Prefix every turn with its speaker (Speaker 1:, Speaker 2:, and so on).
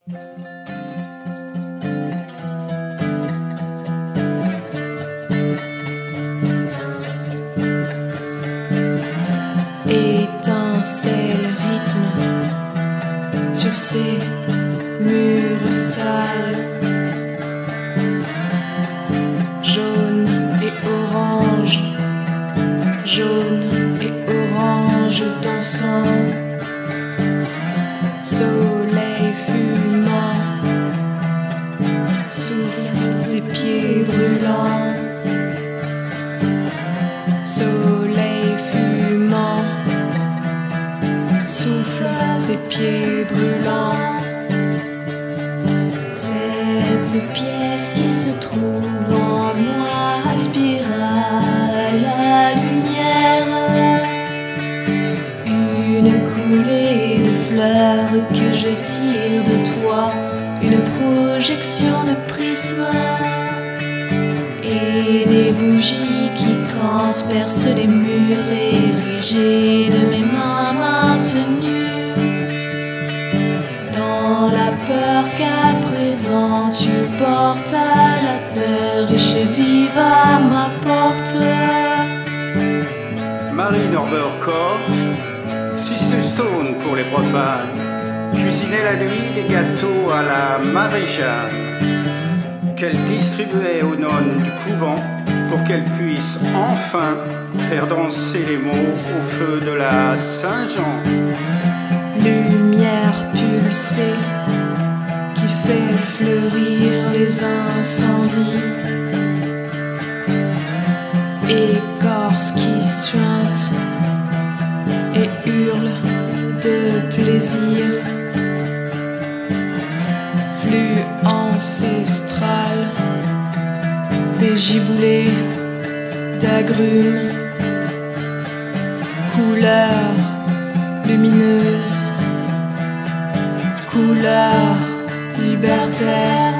Speaker 1: Étincelle, rythme sur ces murs sales, jaune et orange, jaune et orange dansant, soleil fumant, souffle ses pieds brûlants, soleil fumant, souffle ses pieds brûlants. Cette pièce qui se trouve en moi aspira la lumière, une coulée de fleurs que je tire de toi, une projection de prisme et des bougies qui transpercent les murs érigés de mes mains maintenues, dans la peur qu'à présent tu portes à la terre et chevive à ma porte.
Speaker 2: Marie Norbert Corps, Sister Stone pour les profanes, cuisinait la nuit des gâteaux à la Marie-Jeanne, qu'elle distribuait aux nonnes du couvent pour qu'elles puissent enfin faire danser les mots au feu de la Saint-Jean.
Speaker 1: Lumière pulsée qui fait fleurir les incendies, écorce qui suinte et hurle de plaisir, flux ancestral des giboulées d'agrumes, couleur lumineuse, couleur libertaire.